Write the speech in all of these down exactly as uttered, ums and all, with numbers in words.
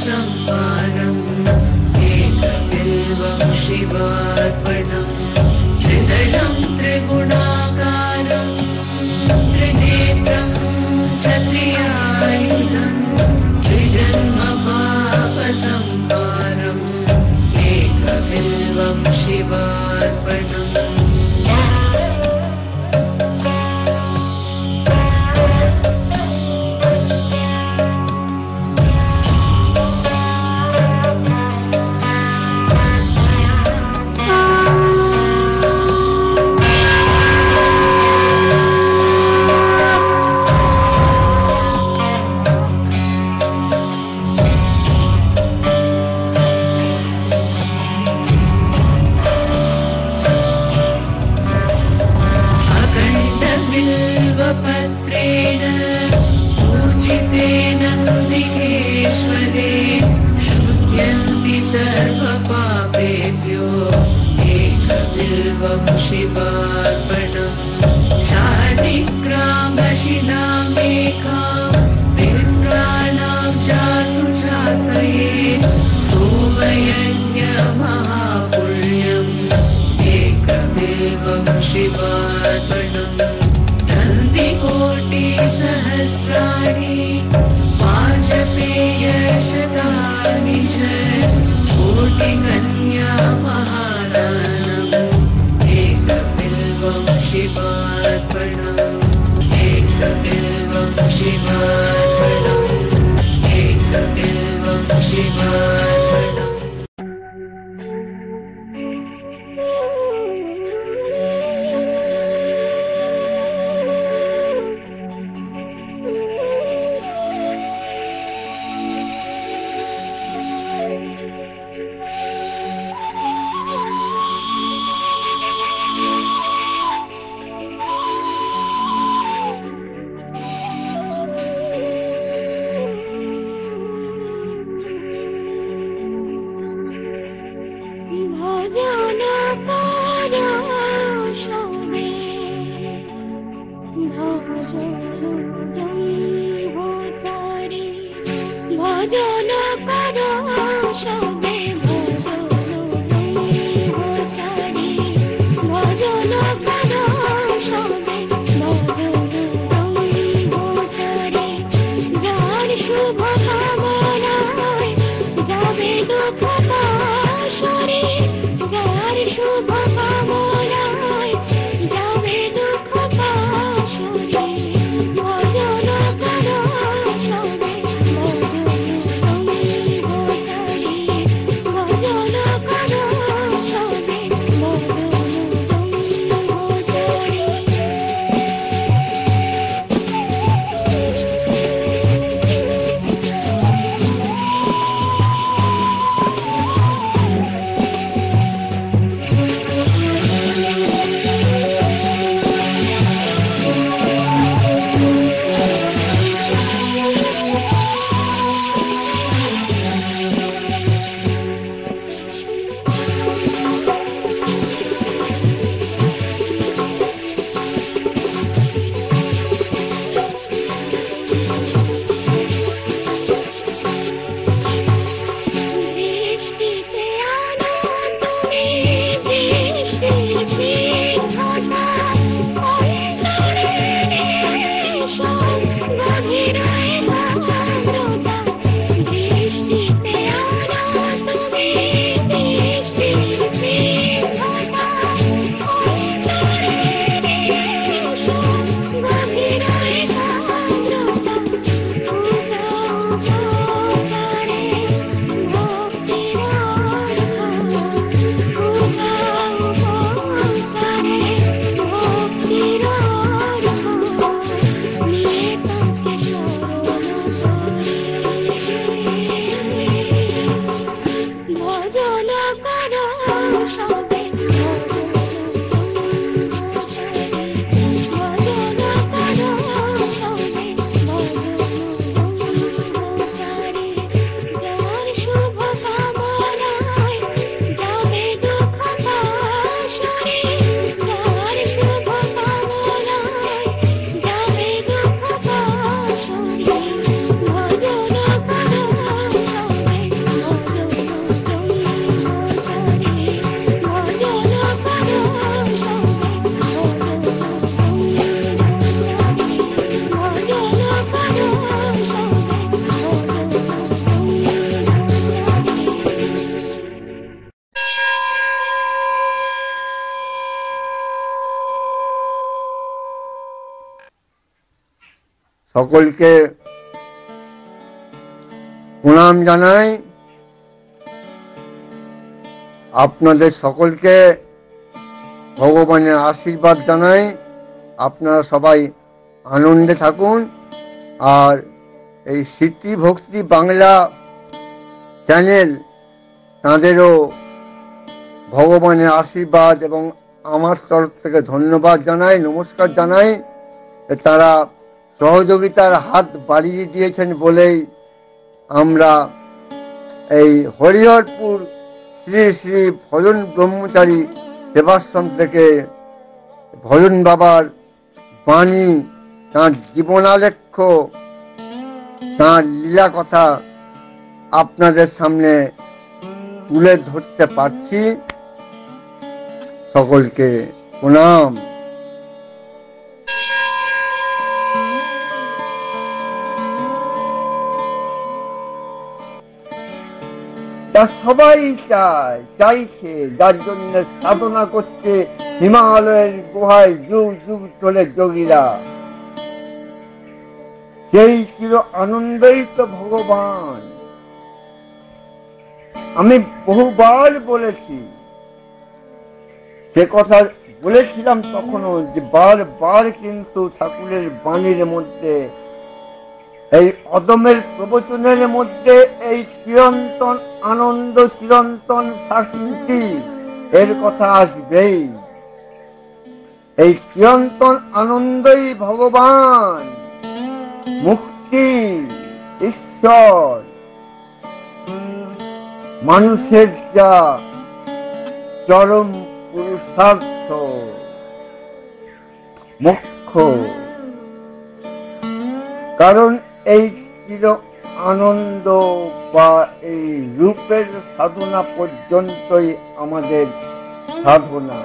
पापसंहारम् एकबिल्वं शिवार्पणम् त्रिदलं त्रिगुणाकारं त्रिनेत्रं क्षत्रियायुधं त्रिजन्म पापसंहारम् एकबिल्वं शिवार्पणम् पत्रेण पूजितेन दिगेश्वरे शुध्यन्ति सर्वपापेभ्यो एकबिल्वं शिवार्पणम् शालिग्रामशिलामेकां विप्राणां जातु चात्मये सोमयज्ञमहापुण्यम् एकबिल्वं शिवार्पणम् कोटिसहस्राणि वाजपेयशतानि च कोटिकन्या महादानम् एकबिल्वं शिवार्पणम् एकबिल्वं शिवार्पणम् एकबिल्वं शिवार्पणम्। সকলকে প্রণাম জানাই। আপনাদের সকলকে ভগবানের আশীর্বাদ জানাই। আপনারা সবাই আনন্দে থাকুন। আর এই স্মৃতি ভক্তি বাংলা চ্যানেল, তাঁদেরও ভগবানের আশীর্বাদ এবং আমার তরফ থেকে ধন্যবাদ জানাই, নমস্কার জানাই। তারা সহযোগিতার হাত বাড়িয়ে দিয়েছেন বলেই আমরা এই হরিহরপুর শ্রী শ্রী ভজন ব্রহ্মচারী সেবাশ্রম থেকে ভজন বাবার বাণী, তাঁর জীবনালেখ্য, তাঁর লীলা কথা আপনাদের সামনে তুলে ধরতে পারছি। সকলকে প্রণাম। তা সবাই চায়, চাইছে, যার জন্য সাধনা করছে হিমালয়ের গুহায় যুগ যুগ ধরে যোগীরা। সেই চির আনন্দই তো ভগবান। আমি বহুবার বলেছি, সে কথা বলেছিলাম তখনও, যে বারবার কিন্তু ঠাকুরের বাণীর মধ্যে, এই অদমের প্রবচনের মধ্যে এই চিরন্তন আনন্দ, চিরন্তন শান্তি এর কথা আসবেই। এই চিরন্তন আনন্দই ভগবান, মুক্তি, ঈশ্বর, মানুষের যা চরম পুরুষার্থ, মোক্ষ। কারণ এই চির আনন্দ বা এই রূপের সাধনা পর্যন্তই আমাদের সাধনা।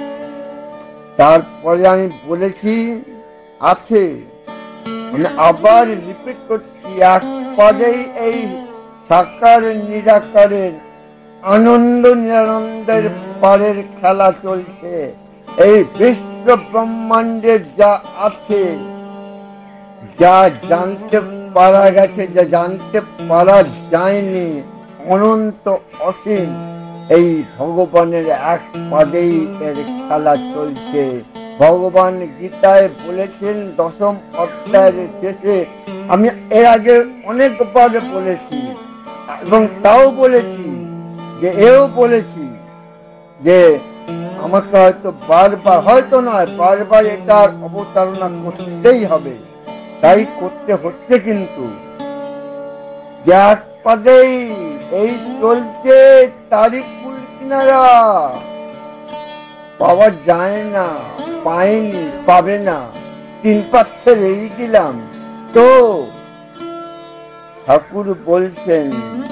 তারপরে আমি বলেছি আছে, মানে আবার রিপিট করছি, এক পদেই এই সাকার নিরাকারের আনন্দ নিরানন্দের পারের খেলা চলছে। এই বিশ্ব ব্রহ্মাণ্ডের যা আছে, যা জানতে পারা গেছে, যা জানতে পারা যায়নি, অনন্ত অসীম, এই ভগবানের এক পদেই এর খেলা চলছে। ভগবান গীতায় বলেছেন দশম অধ্যায়ের শেষে, আমি এর আগে অনেকবার বলেছি এবং তাও বলেছি যে এও বলেছি যে আমাকে হয়তো বারবার, হয়তো নয় বারবার এটার অবতারণা করতেই হবে, তাই করতে হচ্ছে। কিন্তু এক পদেই এই চলছে, তারই কুল কিনারা পাওয়া যায় না, পাইনি, পাবে না, তিন পাঁচ ছেড়েই দিলাম। তো ঠাকুর বলছেন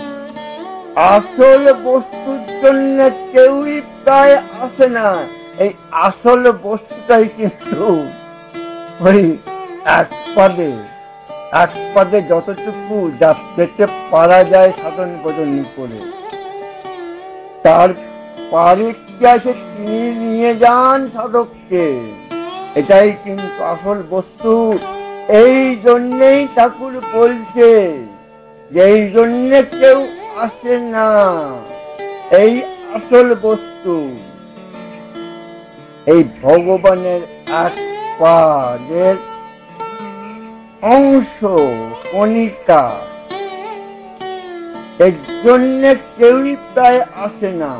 আসল বস্তুর জন্য কেউই প্রায় আসে না। এই আসল বস্তুটাই কিন্তু ওই এক পদে, এক পদে যতটুকু যা পেতে পারা যায় সাধন ভজন করে, তার পারে কি আছে তিনি নিয়ে যান সাধককে। এটাই কিন্তু আসল বস্তু। এই জন্যেই ঠাকুর বলছে যে এই জন্য কেউ আসে না, এই আসল বস্তু। এই ভগবানের এক পাদের অংশ, কণিকা, এর জন্য কেউই প্রায় আসে না।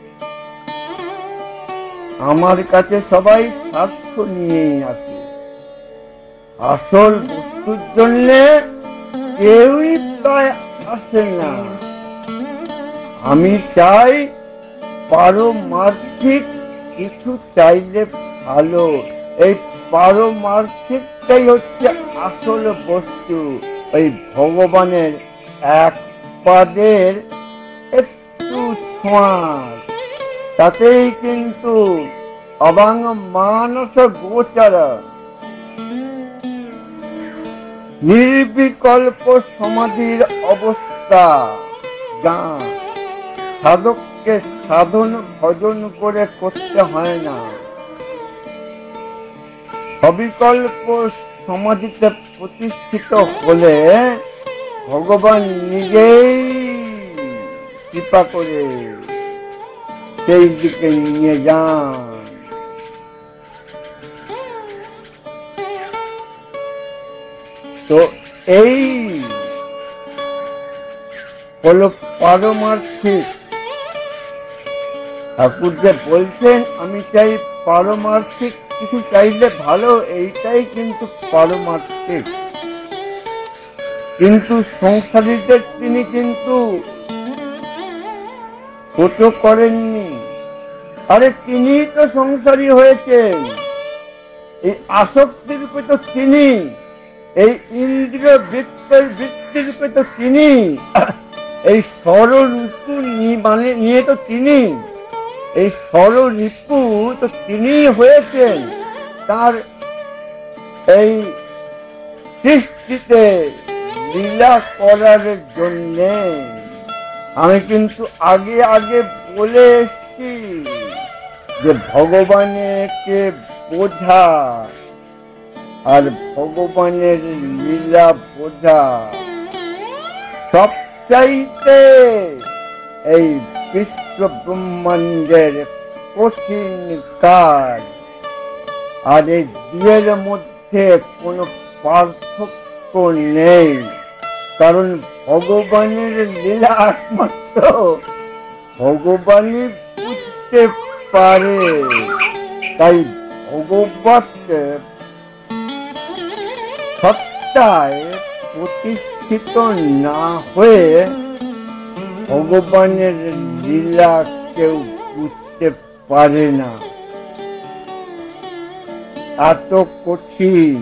আমার কাছে সবাই স্বার্থ নিয়েই আসে, আসল বস্তুর জন্য কেউই প্রায় আসে না। আমি চাই পারমার্থিক কিছু চাইলে ভালো। এই পারমার্থিকটাই হচ্ছে আসল বস্তু। ওই ভগবানের এক পদের একটু ছোঁয়া, তাতেই কিন্তু অবাং মানস গোচর, নির্বিকল্প সমাধির অবস্থা যা সাধককে সাধন ভজন করে করতে হয় না। সবিকল্প সমাধিতে প্রতিষ্ঠিত হলে ভগবান নিজেই কৃপা করে সেই দিকে নিয়ে যান। তো এই হলো পারমার্থিক। ঠাকুর যে বলছেন আমি চাই পারমার্থিক কিছু চাইলে ভালো, এইটাই কিন্তু পারমার্থিক। কিন্তু সংসারীদের তিনি কিন্তু ছোট করেননি। আরে তিনি তো সংসারী হয়েছেন, এই আসক্তি রূপে তো তিনি, এই ইন্দ্রিয় বৃত্তের বৃত্তি রূপে তো তিনি, এই ষড়ঋপু মানে নিয়ে তো তিনি, এই ষড়ঋপু তো তিনি হয়েছেন। তার এই সৃষ্টিতে লীলা করার জন্যে আমি কিন্তু আগে আগে বলে এসছি যে ভগবানকে বোঝা আর ভগবানের লীলা বোঝা সবচাইতে এই বিশ্ব ব্রহ্মাণ্ডের কঠিন কাজ। আর এই দুয়ের মধ্যে কোনো পার্থক্য নেই, কারণ ভগবানের লীলা একমাত্র ভগবানই বুঝতে পারে। তাই ভগবৎ সত্তায় প্রতিষ্ঠিত না হয়ে ভগবানের লীলা কেউ বুঝতে পারে না, এত কঠিন।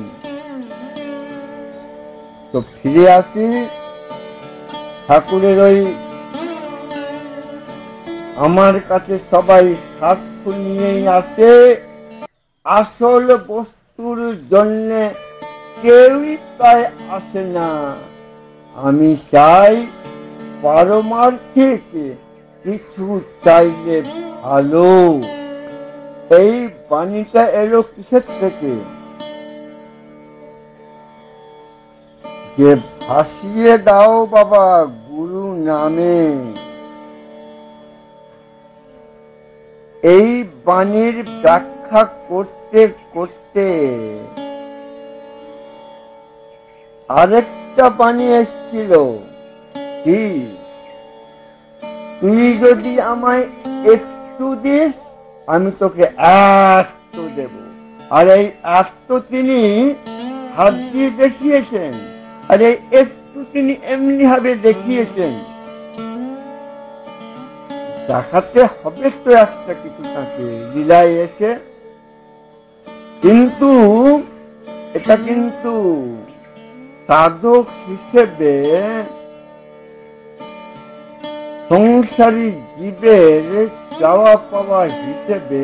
তো ফিরে আসি ঠাকুরের ওই আমার কাছে সবাই স্বার্থ নিয়েই আসে, আসল বস্তুর জন্য কেউই প্রায় আসে না। আমি চাই পারমার্থিক কিছু চাইলে ভালো। এই বাণীটা এলো কিসের থেকে? যে ভাসিয়ে দাও বাবা গুরু নামে। এই বাণীর ব্যাখ্যা করতে করতে আরেকটা বাণী এসেছিল, কি তুই যদি আমায় একটু দিস আমি তোকে এত দেব। আর এই এত তিনি হাত দিয়ে দেখিয়েছেন, আর এই একটু তিনি এমনি ভাবে দেখিয়েছেন। দেখাতে হবে তো একটা কিছু তাকে লীলায় এসে, কিন্তু এটা কিন্তু সাধক হিসেবে সংসারী জীবের চাওয়া পাওয়া হিসেবে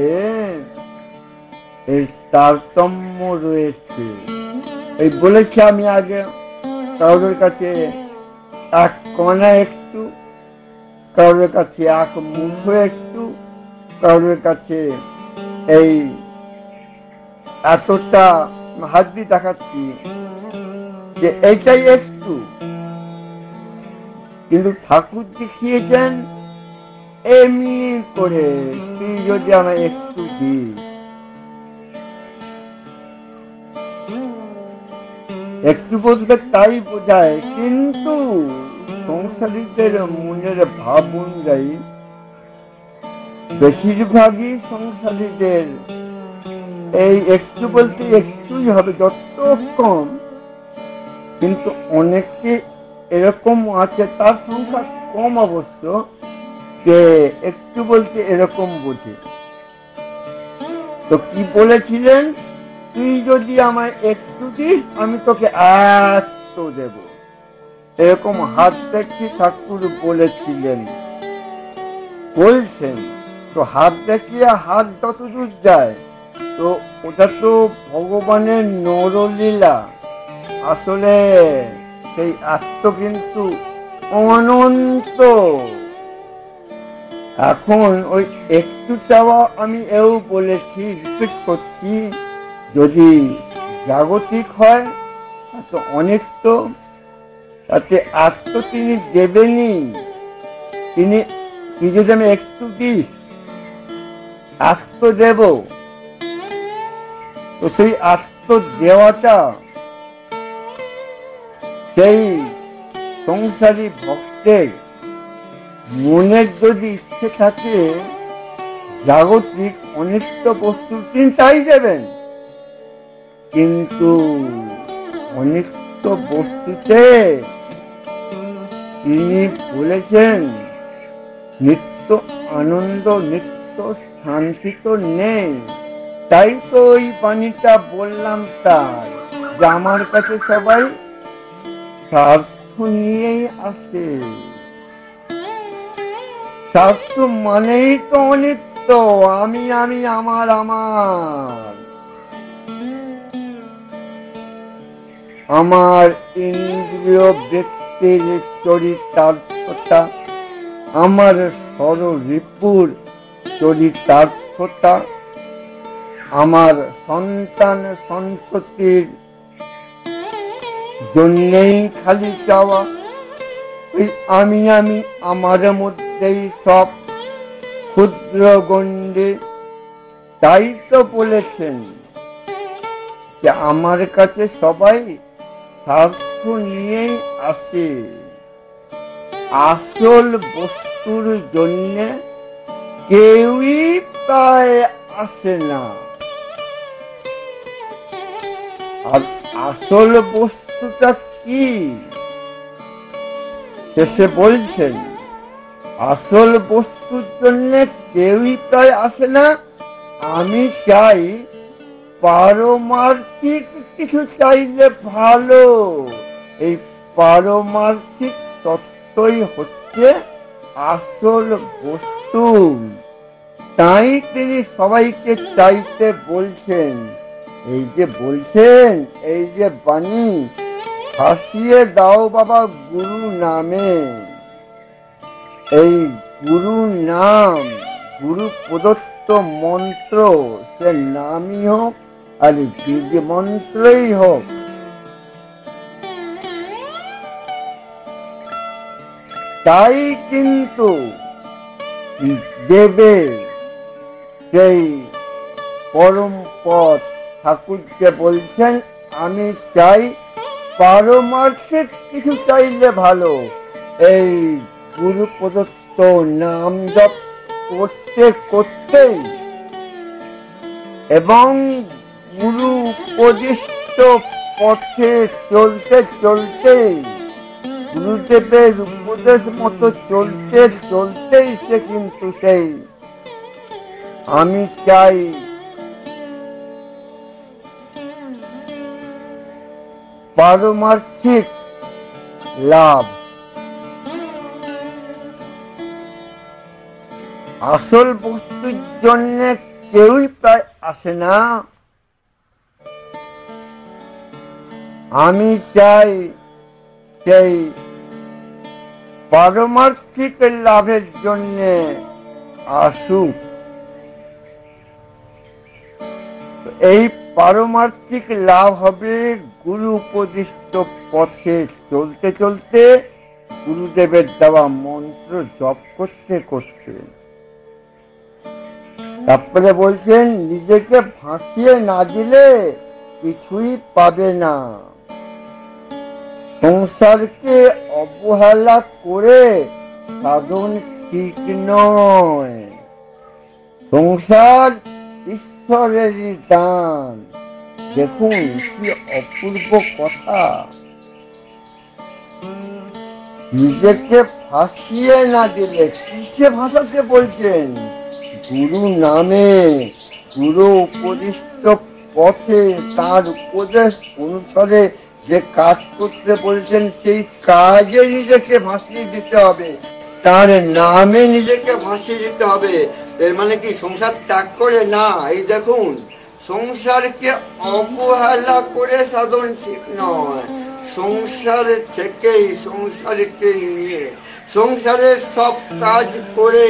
এর তারতম্য রয়েছে। এই বলেছি আমি আগে, কারোর কাছে এক কণা একটু, কারোর কাছে এক মুঠো একটু, কারোর কাছে এই এতটা হাত দিয়ে দেখাচ্ছি যে এইটাই একটু। কিন্তু ঠাকুর দেখিয়েছেন এমনি করে, তুই যদি আমায় একটু দিস। একটু বলতে তাই বোঝায়, কিন্তু সংসারীদের মনের ভাব অনুযায়ী বেশিরভাগই সংসারীদের এই একটু বলতে একটুই হবে, যত কম। কিন্তু অনেকে এরকম আছে, তার সংখ্যা কম অবশ্য, যে একটু বলতে এরকম বোঝে। তো কি বলেছিলেন, তুই যদি আমায় একটু দিস আমি তোকে এত দেব, এরকম হাত দেখি ঠাকুর বলেছিলেন, বলছেন। তো হাত দেখিয়ে হাত যত দূর যায়, তো ওটা তো ভগবানের নরলীলা। আসলে সেই আত্ম কিন্তু অনন্ত। এখন ওই একটু চাওয়া আমি এও বলেছি, রিপিট করছি, যদি জাগতিক হয় তো অনেক, তো তাতে আত্ম তিনি দেবেনি। তিনি কি যদি আমি একটু দিস আত্ম দেব, তো সেই আত্ম দেওয়াটা সেই সংসারী ভক্তের মনের যদি ইচ্ছে থাকে জাগতিক অনিত্য বস্তু তিনি চাই দেবেন, কিন্তু অনিত্য বস্তুতে তিনি বলেছেন নিত্য আনন্দ নিত্য শান্তি তো নেই। তাই তো ওই বাণীটা বললাম তার, যে আমার কাছে সবাই স্বার্থ নিয়েই আসে। স্বার্থ মানেই তো অনিত্য, আমি আমি আমার আমার আমার ইন্দ্রিয় ব্যক্তির চরিতার্থতা, আমার স্বরূপুর চরিতার্থতা, আমার সন্তান সন্ততির জন্যেই খালি চাওয়া। ওই আমি আমি আমার মধ্যেই সব ক্ষুদ্র গণ্ডে। তাই তো বলেছেন যে আমার কাছে সবাই স্বার্থ নিয়েই আসে, আসল বস্তুর জন্য কেউই প্রায় আসে না। আর আসল বস্তুটা কি শেষে বলছেন, আসল বস্তুর জন্য কেউই প্রায় আসে না। আমি চাই পারমার্থিক কিছু চাইলে ভালো। এই পারমার্থিক তত্ত্বই হচ্ছে আসল বস্তু। তাই তিনি সবাইকে চাইতে বলছেন। এই যে বলছেন, এই যে বাণী, ভাসিয়ে দাও বাবা গুরু নামে। এই গুরু নাম, গুরু প্রদত্ত মন্ত্র, সে নামই হোক আর বীজ মন্ত্রই হোক, তাই কিন্তু দেবে সেই পরম পথ। ঠাকুরকে বলছেন আমি চাই পারমার্থিক কিছু চাইলে ভালো। এই গুরু প্রদত্ত নাম জপ করতে করতেই এবং গুরু উপদিষ্ট পথে চলতে চলতে, গুরুদেবের উপদেশ মতো চলতে চলতেই সে কিন্তু সেই আমি চাই পারমার্থিক লাভ। আসল বস্তুর জন্য কেউই প্রায় আসে না। আমি চাই সেই পারমার্থিক লাভের জন্য আসুক। এই পারমার্থিক লাভ হবে গুরু উপদিষ্ট পথে চলতে চলতে, গুরুদেবের দেওয়া মন্ত্র জপ করতে করতে। তারপরে বলছেন নিজেকে ভাসিয়ে না দিলে কিছুই পাবে না। সংসারকে অবহেলা করে সাধন ঠিক নয়। সংসার ঈশ্বরেরই দান। দেখুন কি অপূর্ব কথা। নিজেকে ভাসিয়ে না দিলে, কিসে ভাসাতে বলছেন? গুরু নামে, গুরু উপদিষ্ট পথে, তার উপদেশ অনুসারে যে কাজ করতে বলছেন সেই কাজে নিজেকে ভাসিয়ে দিতে হবে, তার নামে নিজেকে ভাসিয়ে দিতে হবে। এর মানে কি সংসার ত্যাগ করে না। এই দেখুন, সংসারকে অবহেলা করে সাধন ঠিক নয়। সংসার থেকেই, সংসারকে নিয়ে, সংসারের সব কাজ করে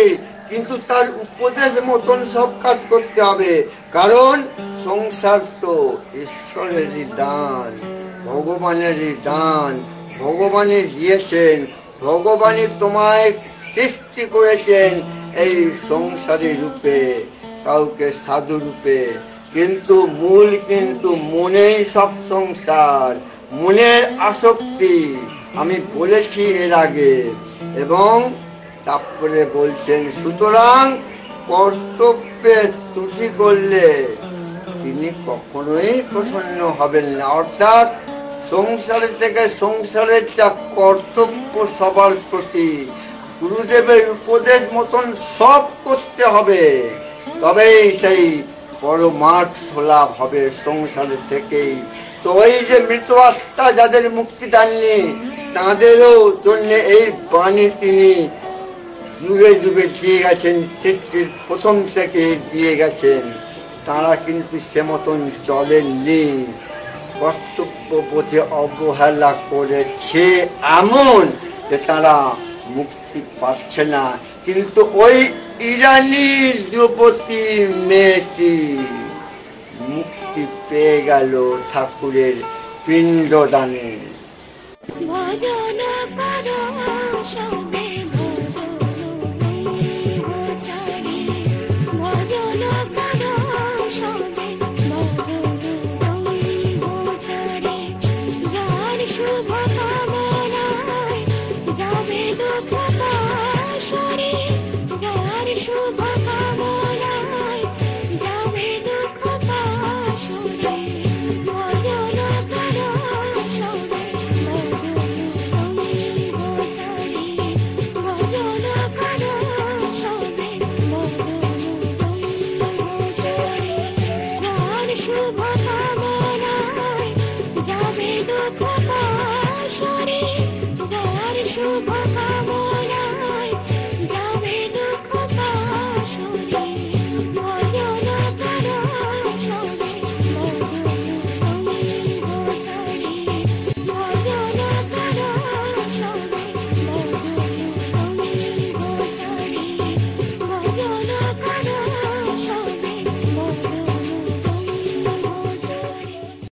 কিন্তু তার উপদেশ মতন সব কাজ করতে হবে, কারণ সংসার তো ঈশ্বরেরই দান, ভগবানেরই দান। ভগবানই দিয়েছেন, ভগবানই তোমায় সৃষ্টি করেছেন এই সংসারী রূপে, কাউকে সাধু রূপে। কিন্তু মূল কিন্তু মনেই সব সংসার, মনের আসক্তি, আমি বলেছি এর আগে। এবং তারপরে বলছেন, সুতরাং কর্তব্যে ত্রুটি করলে তিনি কখনোই প্রসন্ন হবেন না। অর্থাৎ সংসারের থেকে সংসারের যা কর্তব্য সবার প্রতি গুরুদেবের উপদেশ মতন সব করতে হবে, তবেই সেই পরমার্থ লাভ হবে সংসারের থেকেই। তো ওই যে মৃত আত্মা যাদের মুক্তি দেননি, তাঁদেরও জন্য এই বাণী তিনি যুগে যুগে দিয়ে গেছেন, সৃষ্টির প্রথম থেকে দিয়ে গেছেন। তারা কিন্তু সে মতন চলেননি, কর্তব্য বোধে অবহেলা করেছে এমন যে তারা মুক্তি পাচ্ছে না। কিন্তু ওই ইরানি যুবতী মেয়েটি মুক্তি পেয়ে গেল ঠাকুরের পিণ্ডদানে।